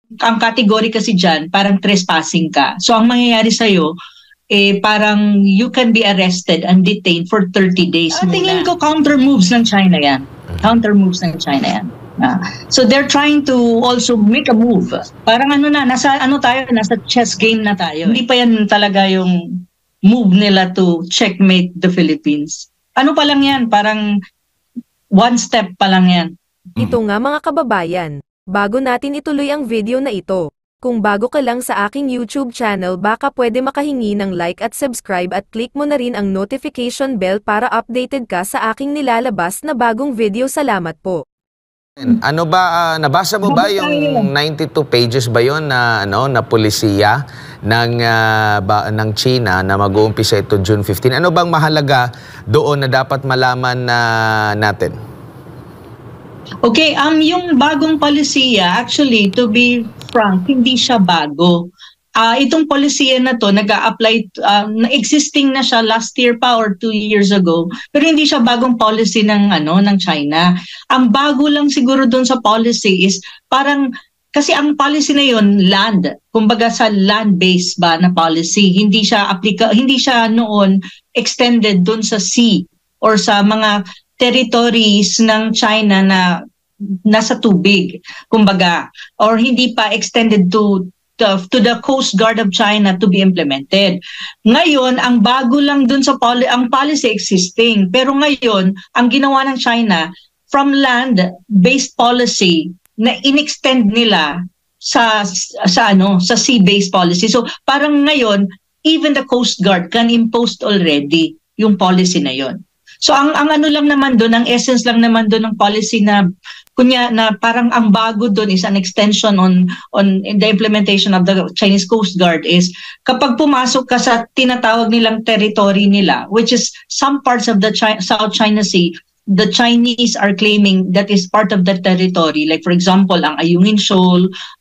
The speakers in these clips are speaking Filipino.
ang category kasi dyan, parang trespassing ka. So ang mangyayari sa'yo, parang you can be arrested and detained for 30 days muna. Tingin ko counter moves ng China yan. Counter moves ng China yan. So they're trying to also make a move. Parang nasa chess game na tayo. Hindi pa yan talaga yung move nila to checkmate the Philippines. Ano pa lang yan? Parang one step pa lang yan. Ito nga mga kababayan, bago natin ituloy ang video na ito, kung bago ka lang sa aking YouTube channel baka pwede makahingi ng like at subscribe at click mo na rin ang notification bell para updated ka sa aking nilalabas na bagong video. Salamat po. Ano ba, nabasa mo ba yung 92 pages ba yon na, na polisiya ng China na mag-uumpisa ito June 15? Ano bang mahalaga doon na dapat malaman natin? Okay, yung bagong polisiya, actually, to be frank, hindi siya bago. Itong polisiya na to, nag-a-apply, existing na siya last year pa or 2 years ago, pero hindi siya bagong policy ng China. Ang bago lang siguro doon sa policy is parang, kasi ang policy na yon land, kumbaga sa land-based ba na policy, hindi siya noon extended doon sa sea or sa mga territories ng China na nasa tubig, kumbaga, or hindi pa extended to the Coast Guard of China to be implemented. Ngayon, ang bago lang dun sa ang policy existing, pero ngayon, ang ginawa ng China from land-based policy na inextend nila sa sea-based policy. So, parang ngayon, even the Coast Guard can impose already yung policy na yon. So ang ano lang naman doon, ang essence lang naman doon ng policy na parang ang bago doon is an extension on the implementation of the Chinese Coast Guard is kapag pumasok ka sa tinatawag nilang territory nila, which is some parts of the South China Sea, the Chinese are claiming that is part of the territory. Like for example, ang Ayungin Shoal,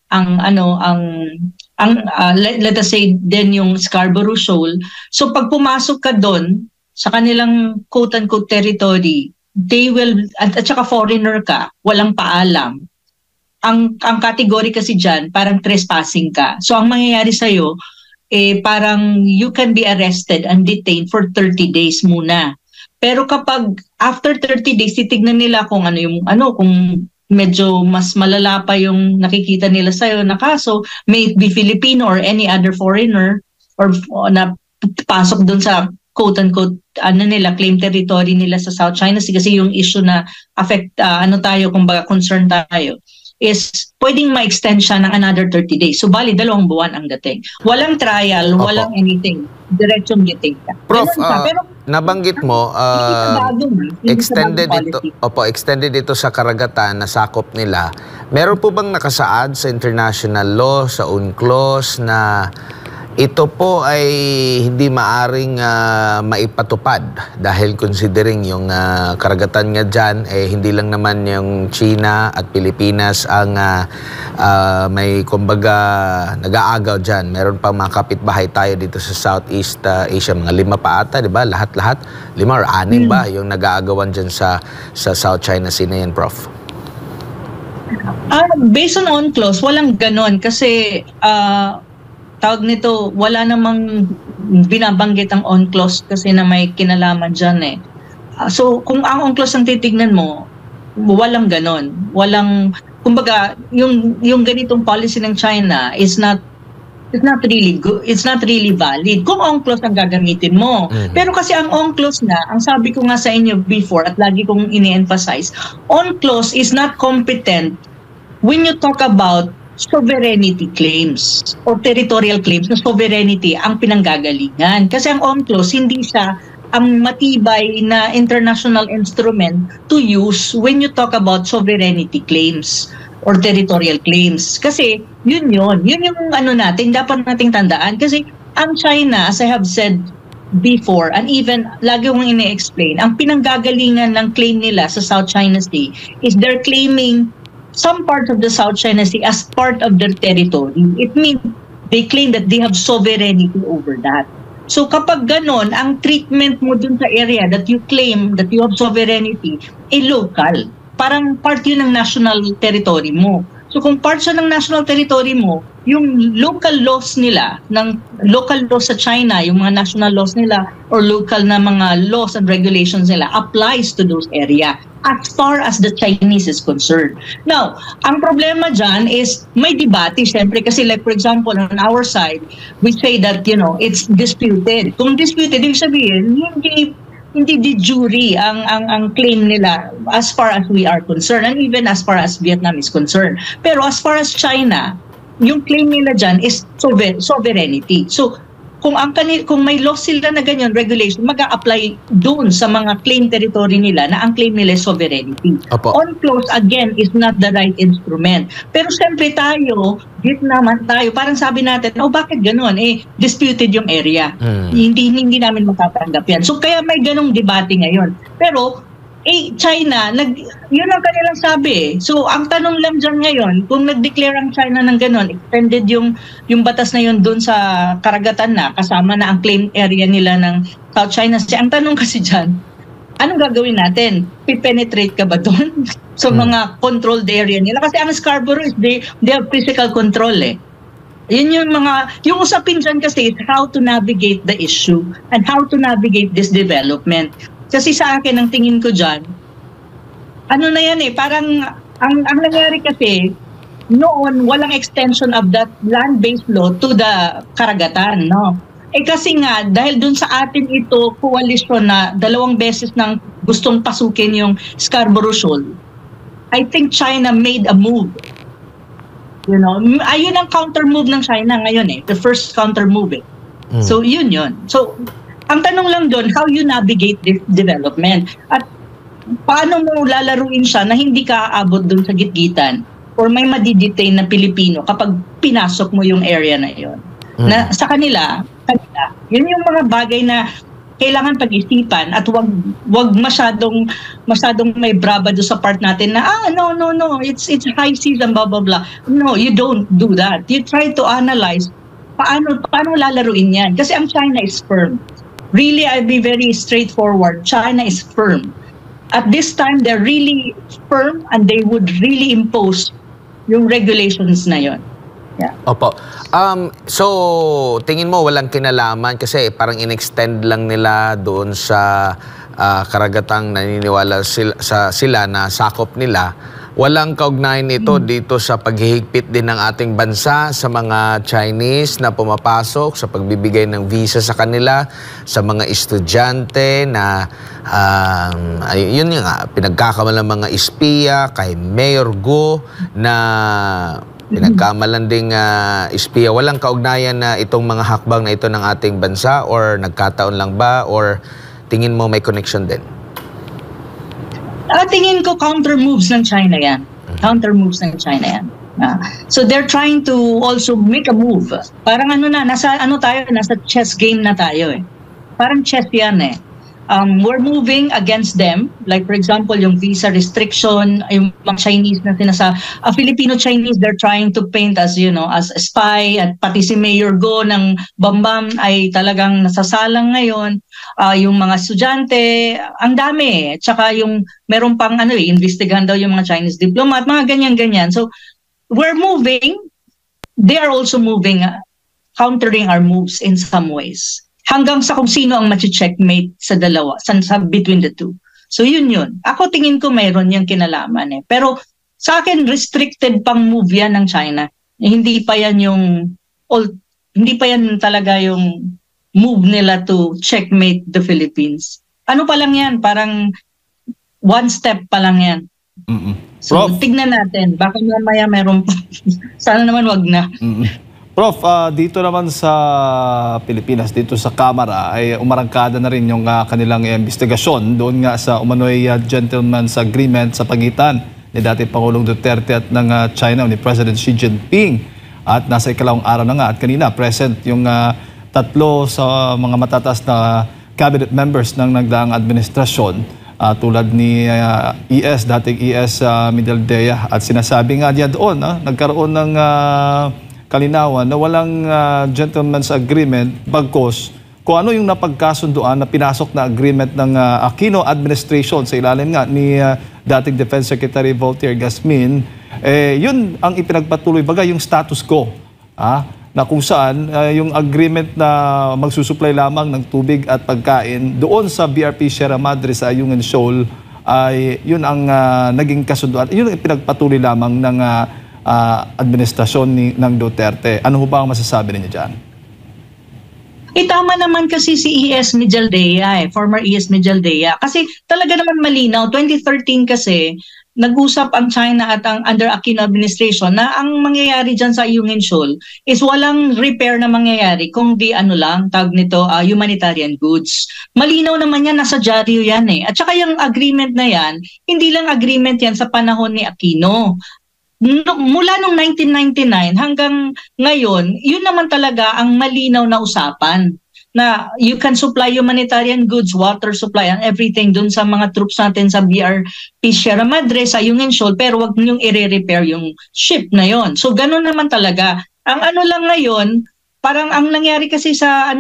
let us say then yung Scarborough Shoal. So pag pumasok ka doon sa kanilang quote-unquote territory, they will, at saka foreigner ka, walang paalam. Ang category kasi dyan, parang trespassing ka. So ang mangyayari sa'yo, parang you can be arrested and detained for 30 days muna. Pero kapag after 30 days, titignan nila kung kung medyo mas malala pa yung nakikita nila sa'yo na kaso, may it be Filipino or any other foreigner or na pasok dun sa quote-unquote, claim territory nila sa South China Sea kasi yung issue na affect, kumbaga concern tayo, is pwedeng ma-extend siya ng another 30 days. So, bali, 2 buwan ang dating. Walang trial, walang anything. Diretsong detain ka. Prof, nabanggit mo, extended ito sa karagatan na sakop nila. Meron po bang nakasaad sa international law, sa UNCLOS, na ito po ay hindi maaring maipatupad dahil considering yung karagatan nga dyan, hindi lang naman yung China at Pilipinas ang may kumbaga nag-aagaw dyan. Meron pang mga kapitbahay tayo dito sa Southeast Asia, mga 5 pa ata, di ba? Lahat-lahat, 5 or 6 ba yung nag-aagawan dyan sa South China Sea na yan, Prof? Based on UNCLOS, walang ganon kasi tawag nito, wala namang binabanggit ang UNCLOS kasi na may kinalaman dyan . So, kung ang UNCLOS ang titignan mo, walang ganon. Walang, kumbaga, yung ganitong policy ng China is not really good. It's not really valid kung UNCLOS ang gagamitin mo. Pero kasi ang UNCLOS na, ang sabi ko nga sa inyo before at lagi kong ini-emphasize, UNCLOS is not competent when you talk about sovereignty claims or territorial claims na sovereignty ang pinanggagalingan. Kasi ang UNCLOS, hindi siya ang matibay na international instrument to use when you talk about sovereignty claims or territorial claims. Kasi yun yung dapat nating tandaan. Kasi ang China, as I have said before, and even lagi kong ini-explain, ang pinanggagalingan ng claim nila sa South China Sea is they're claiming some parts of the South China Sea as part of their territory. It means they claim that they have sovereignty over that. So kapag ganon, ang treatment mo dun sa area that you claim that you have sovereignty, local. Parang part yun ng national territory mo. So kung part siya ng national territory mo, yung local laws nila, ng local laws sa China, yung mga national laws nila or local na mga laws and regulations nila applies to those area as far as the Chinese is concerned. Now, ang problema dyan is may debate, syempre, kasi like for example, on our side, we say that, it's disputed. Kung disputed, ibig sabihin, hindi de jure ang claim nila as far as we are concerned and even as far as Vietnam is concerned. Pero as far as China, yung claim nila dyan is sovereignty. So kung may law sila na ganyan, regulation, mag-a-apply doon sa mga claim territory nila na ang claim nila is sovereignty. Opo. On-clause, again, is not the right instrument. Pero siyempre tayo, Vietnaman tayo, parang sabi natin, bakit ganun? Disputed yung area. Hindi namin matatanggap yan. So kaya may ganong debate ngayon. Pero China, yun ang kanilang sabi. So, ang tanong lang dyan ngayon, kung nag-declare ang China ng gano'n, extended yung batas na yun doon sa karagatan na, kasama na ang claim area nila ng South China Sea. Ang tanong kasi dyan, anong gagawin natin? Pipenetrate ka ba doon? So, mga controlled area nila. Kasi ang Scarborough is they have physical control Yun yung usapin dyan kasi is how to navigate the issue and how to navigate this development. Kasi sa akin, ang tingin ko dyan, ano na yan parang, ang nangyari kasi, noon, walang extension of that land-based law to the karagatan, no? Kasi nga, dahil dun sa atin ito, coalition na 2 beses nang gustong pasukin yung Scarborough Shoal, I think China made a move. Ayun ang counter move ng China ngayon the first counter move So, yun. So, ang tanong lang doon, how you navigate this development at paano mo lalaruin siya na hindi ka aabot doon sa gitgitan or may madidetain na Pilipino kapag pinasok mo yung area na yon. Na sa kanila, yun yung mga bagay na kailangan pag-isipan at wag masyadong may bravado sa part natin na no, it's high season, blah blah blah. No, you don't do that. You try to analyze paano lalaruin yan kasi ang China is firm. Really, I'll be very straightforward. China is firm. At this time, they're really firm and they would really impose yung regulations na yon. Yeah. Opo. So, tingin mo walang kinalaman kasi parang in-extend lang nila doon sa karagatang naniniwala sila na sakop nila. Walang kaugnayan ito dito sa paghihigpit din ng ating bansa sa mga Chinese na pumapasok, sa pagbibigay ng visa sa kanila, sa mga estudyante na yun nga, pinagkakamalan mga espiya kay Mayor Guo na pinagkamalan ding espiya. Walang kaugnayan na itong mga hakbang na ito ng ating bansa or nagkataon lang ba or tingin mo may connection din? Tingin ko counter moves ng China yan. So they're trying to also make a move. Parang nasa chess game na tayo Parang chess yan we're moving against them. Like for example, yung visa restriction, yung mga Chinese na Filipino-Chinese, they're trying to paint as, as a spy. At pati si Mayor Guo ng Bambam ay talagang nasasalang ngayon. Yung mga estudyante, ang dami. Tsaka yung meron pang investigahan daw yung mga Chinese diplomat, mga ganyan-ganyan. So, we're moving. They are also moving, countering our moves in some ways. Hanggang sa kung sino ang machi-checkmate sa dalawa, between the two. So yun. Ako tingin ko mayroon yung kinalaman Pero sa akin, restricted pang move yan ng China. Hindi pa yan talaga yung move nila to checkmate the Philippines. Ano pa lang yan? Parang one step pa lang yan. So tignan natin. Baka mamaya meron pa. Sana naman wag na. Prof, dito naman sa Pilipinas, dito sa Kamara, ay umarangkada na rin yung kanilang investigasyon doon nga sa umano'y gentleman's agreement sa pagitan ni dating Pangulong Duterte at ng China, ni President Xi Jinping. At nasa ikalawang araw na nga at kanina present yung 3 sa mga matatas na cabinet members ng nagdaang administrasyon tulad ni dating ES Midaldea. At sinasabi nga niya doon, nagkaroon ng kalinawan na walang gentleman's agreement bagkos kung ano yung napagkasunduan na pinasok na agreement ng Aquino administration sa ilalim nga ni dating Defense Secretary Voltaire Gasmin, yun ang ipinagpatuloy, baga yung status quo, na kung saan yung agreement na magsusupply lamang ng tubig at pagkain doon sa BRP Sierra Madre sa Ayungin Shoal, ay yun ang naging kasunduan. Yun ang ipinagpatuloy lamang ng administrasyon ng Duterte. Ano ho ba ang masasabi ninyo dyan? Tama naman kasi si ES Mijaldea, former ES Mijaldea. Kasi talaga naman malinaw, 2013 kasi, nag-usap ang China at ang under Aquino administration na ang mangyayari dyan sa Ayungin Shoal is walang repair na mangyayari kung di tawag nito, humanitarian goods. Malinaw naman yan, nasa dyaryo yan eh. At saka yung agreement na yan, hindi lang agreement yan sa panahon ni Aquino. Mula nung 1999 hanggang ngayon, yun naman talaga ang malinaw na usapan, na you can supply humanitarian goods, water supply, and everything dun sa mga troops natin sa BRP Sierra Madre, sa Ayungin Shoal, pero wag niyong i-repair yung ship na yon. So ganun naman talaga. Ang lang ngayon, parang ang nangyari kasi sa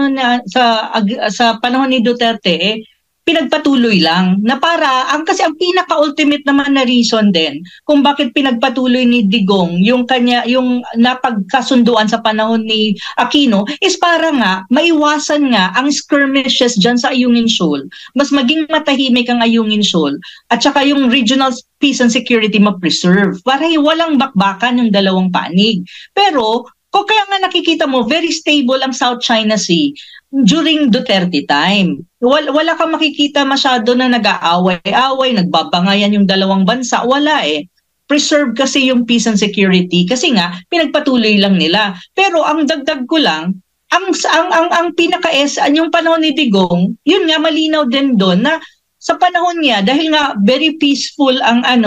sa panahon ni Duterte, pinagpatuloy lang na kasi ang pinaka-ultimate naman na reason din kung bakit pinagpatuloy ni Digong yung napagkasunduan sa panahon ni Aquino is para nga maiwasan nga ang skirmishes dyan sa Ayungin Shoal, mas maging matahimik ang Ayungin Shoal, at saka yung regional peace and security ma-preserve para walang bakbakan yung dalawang panig. Pero kaya nga nakikita mo, very stable ang South China Sea during Duterte time. Wala kang makikita masyado na nag-aaway-away, nagbabangayan yung dalawang bansa. Wala eh. Preserve kasi yung peace and security kasi nga pinagpatuloy lang nila. Pero ang dagdag ko lang, ang yung panahon ni Digong, yun nga malinaw din doon na sa panahon niya, dahil nga very peaceful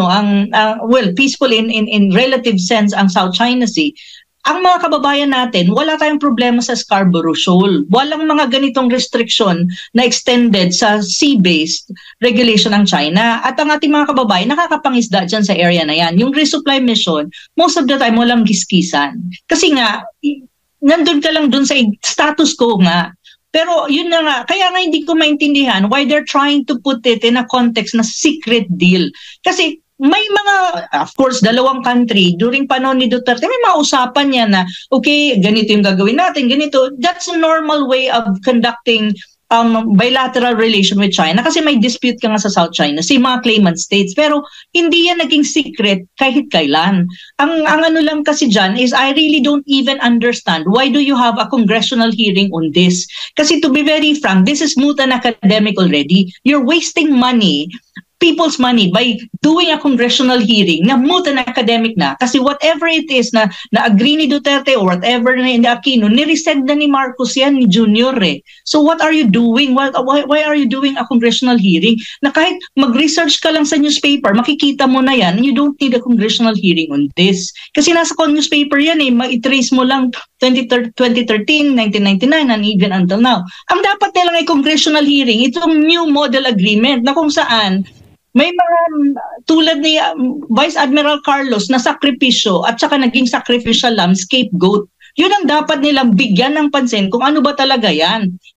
peaceful in relative sense ang South China Sea, ang mga kababayan natin, wala tayong problema sa Scarborough Shoal. Walang mga ganitong restriction na extended sa sea-based regulation ng China. At ang ating mga kababayan, nakakapangisda dyan sa area na yan. Yung resupply mission, most of the time, walang giskisan. Kasi nga, nandun ka lang dun sa status quo nga. Pero yun na nga, kaya nga hindi ko maintindihan why they're trying to put it in a context na secret deal. Kasi may mga, of course, dalawang country, during panahon ni Duterte, may mga usapan niya na, okay, ganito yung gagawin natin, ganito. That's a normal way of conducting bilateral relation with China kasi may dispute ka nga sa South China, mga claimant states. Pero hindi yan naging secret kahit kailan. Ang lang kasi dyan is I really don't even understand why do you have a congressional hearing on this? Kasi to be very frank, this is moot and academic already. You're wasting money, people's money, by doing a congressional hearing na moot and academic na. Kasi whatever it is na agree ni Duterte or whatever na ni Aquino, niresend na ni Marcos yan, ni Junior eh. So what are you doing? Why are you doing a congressional hearing? Na kahit mag-research ka lang sa newspaper, makikita mo na yan, you don't need a congressional hearing on this. Kasi nasa newspaper yan eh, ma-trace mo lang 2013, 1999, and even until now. Ang dapat nilang ay congressional hearing, itong new model agreement na kung saan may mga tulad ni Vice Admiral Carlos na sakripisyo at saka naging sacrificial lamb, scapegoat. Yun ang dapat nilang bigyan ng pansin kung ano ba talaga yan.